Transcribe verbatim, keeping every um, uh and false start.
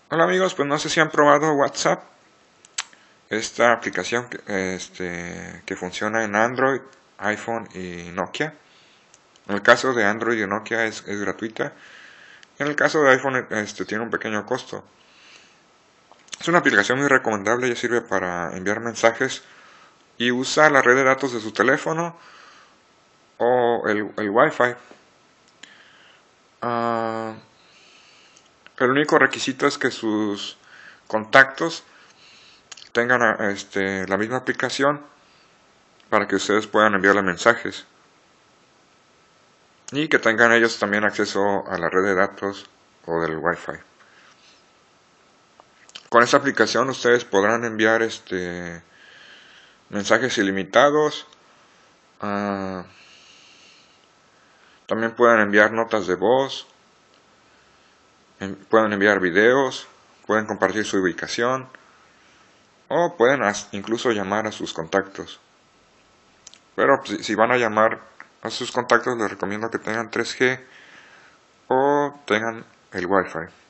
Hola amigos, pues no sé si han probado WhatsApp, esta aplicación que, este, que funciona en Android, iPhone y Nokia. En el caso de Android y Nokia es, es gratuita. En el caso de iPhone este, tiene un pequeño costo. Es una aplicación muy recomendable, ya sirve para enviar mensajes y usa la red de datos de su teléfono o el, el Wi-Fi. Uh, el único requisito es que sus contactos tengan este, la misma aplicación para que ustedes puedan enviarle mensajes y que tengan ellos también acceso a la red de datos o del Wi-Fi. Con esta aplicación ustedes podrán enviar este mensajes ilimitados, uh, también pueden enviar notas de voz, en, pueden enviar videos, pueden compartir su ubicación o pueden incluso llamar a sus contactos. Pero si, si van a llamar a sus contactos les recomiendo que tengan tres G o tengan el Wi-Fi.